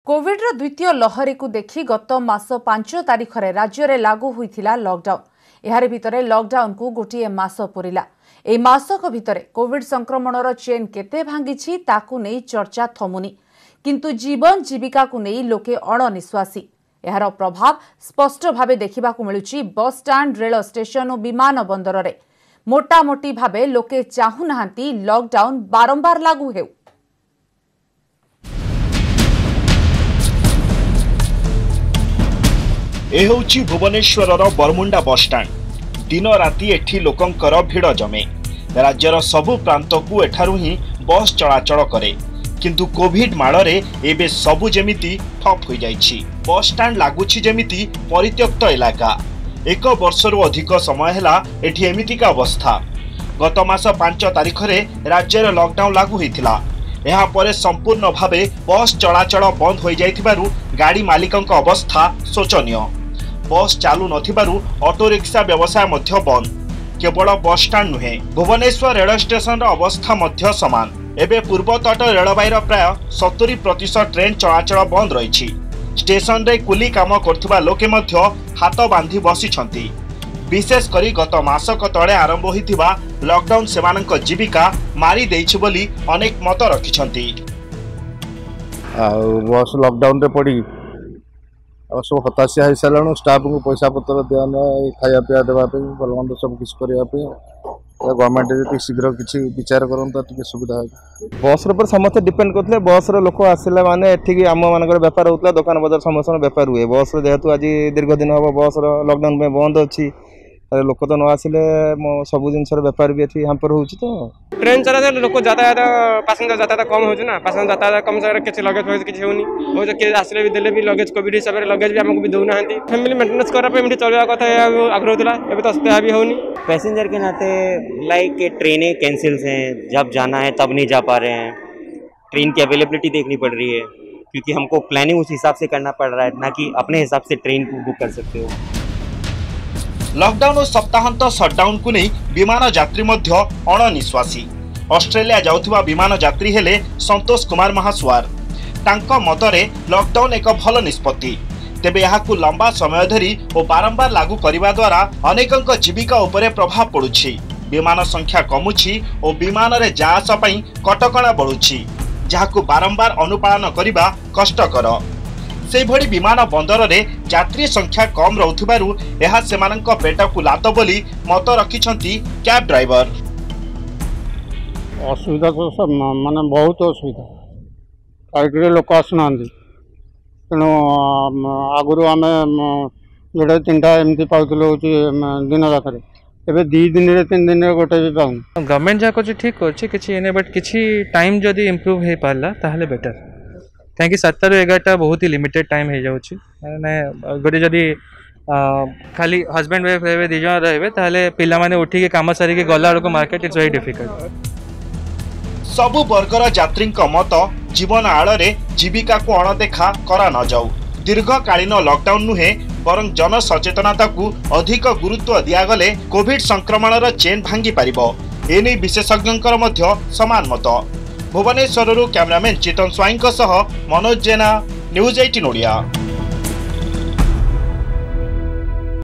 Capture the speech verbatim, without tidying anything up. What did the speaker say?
Covid द्वितीय लहरी को देखि गत मास पांच तारिख रे राज्य रे लागू हुईथिला लॉकडाउन। एहारे भितरे लॉकडाउन को गोटे मास पुरिला। ए मासक भितरे कोविड संक्रमणर चेन केते भांगिछि ताकू नै चर्चा थमुनी, किंतु जीवन जीविका को नै लोके अणनिश्वासी। एहार प्रभाव स्पष्ट भावे देखिबाकू मिलुछि बस स्टैंड, रेल स्टेशन और विमान बंदर रे। मोटामोटी भावे लोके चाहू नाहांती लॉकडाउन बारंबार लागू हेउ। ए होची भुवनेश्वरर बरमुंडा बस स्टैंड। दिन राति एठी लोकंकर भिड़ जमे। राज्यर सबु प्रांत को एठारु ही बस चलाचल करे, किंतु कोविड माड़े एबे सबु जेमिति ठप हो जाइछि। बस स्टैंड लागुछि जेमिति परित्यक्त इलाका। एक वर्षरु अधिक समय हैला एठी एमितिका अवस्था। गत मास पांच तारिख रे राज्यर लॉकडाउन लागू होइथिला। एहा परे संपूर्ण भावे बस चलाचल बंद हो जाइथिबारु गाड़ी मालिकंक अवस्था शोचनीय। बस चालू नथिबारु ऑटो रिक्शा व्यवसाय मध्य बंद। केवल बस स्टैंड नुहे, भुवनेश्वर रेल स्टेशन अवस्था मध्य समान। एबे पूर्व तट रेलवाईर प्राय सत्तरी प्रतिशत ट्रेन चलाचल बंद रही। स्टेशन रे कुली काम करथिबा लोके मध्य हाथ बांधी बसिछंती। विशेष करी गत मासक तळे आरंभ होइथिबा लॉकडाउन सेमानक जीविका मारी देइछि बोली अनेक मत रखिछंती। आ बस लॉकडाउन रे पड़ी अब सब हताशा हो सारे। स्टाफ को पैसा पतर दिया खाया पीया देवाई भल मंद सब किसी करने गवर्नमेंट शीघ्र किसी विचार करता सुविधा हो। बस पर समस्त डिपेंड करते। बस लोक आसला माने एठिक आम मान बेपार होता, दुकान बजार समस्त बेपार हुए। बस जेहेतु आज दीर्घ दिन हम बस लॉकडाउन में बंद अच्छी, लोक तो न आसिले सब जिनस बेपार भी ये हाम्पर हो। तो ट्रेन चला लोक यातायात पैसेंजर यातायात कम हो ना, पैसेंजर यातायात कम से किसी लगेज फगेज किसी होनी किए आसिले भी देले भी लगेज कोविड हिसाब से लगेज भी आमको भी दौना। फैमिली मेंटेनेंस करने चलवा कथा आग्रह होता है, तो त्या भी होनी। पैसेंजर के नाते लाइक ट्रेनें कैंसिल्स हैं, जब जाना है तब नहीं जा पा रहे हैं। ट्रेन की अवेलेबिलिटी देखनी पड़ रही है, क्योंकि हमको प्लानिंग उस हिसाब से करना पड़ रहा है, ना कि अपने हिसाब से ट्रेन को बुक कर सकते हो। लॉकडाउन और सप्ताहांत शटडाउन को नहीं विमान यात्री मध्य अणनिश्वासी। ऑस्ट्रेलिया जाउथिबा विमान यात्री हेले संतोष कुमार महासुआर। तांको मतरे लॉकडाउन एक भल निष्पत्ति, तेबे यहाकू लंबा समय धरी और बारंबार लागू करिबा द्वारा अनेकंक जीविका उपरे प्रभाव पड़ुछि। विमान संख्या कमुछि और विमान रे जाआस पई कटकणा बढ़ुछि, जहाकू बारंबार अनुपालन करिबा कष्टकर। से भली विमान बंदर रे यात्री संख्या कम रहउथिबारु एहा सेमानंक पेटकू लात बोली मत रखिछंती कैब ड्राइवर। असुविधा तो सब माने बहुत असुविधा। कई लोक आसुना तेणु आगुरी आम जोड़े तीन टा एमती पाऊँ दिन जाक एवं दी दिन रे तीन दिन गोटे भी पाऊँ। गवर्नमेंट जहाँ कर ठीक कर बट किसी टाइम जदि इम्प्रूव हो पारा ताहले बेटर। कहीं सात रु एगारटा बहुत ही लिमिटेड टाइम हो जाऊँगी। गोटे जदि खाली हजबैंड वाइफ रहे दिज रहे ताहले पिला माने उठी के काम सारिके गला बेलू मार्केट इट्स वेरी डिफिकल्ट। सबु वर्गर यात्री मत जीवन आड़े जीविका को अणदेखा करा न जाऊ। दीर्घकालीन लॉकडाउन नुहे बरं जनसचेतनता को अधिक गुरुत्व दिगले कोविड संक्रमणर चेन भांगी पारिबो। एने विशेषज्ञंकर मध्य समान मत। भुवनेश्वर कैमरामैन चेतन स्वाईं सह मनोज जेना, न्यूज अठारह ओडिया।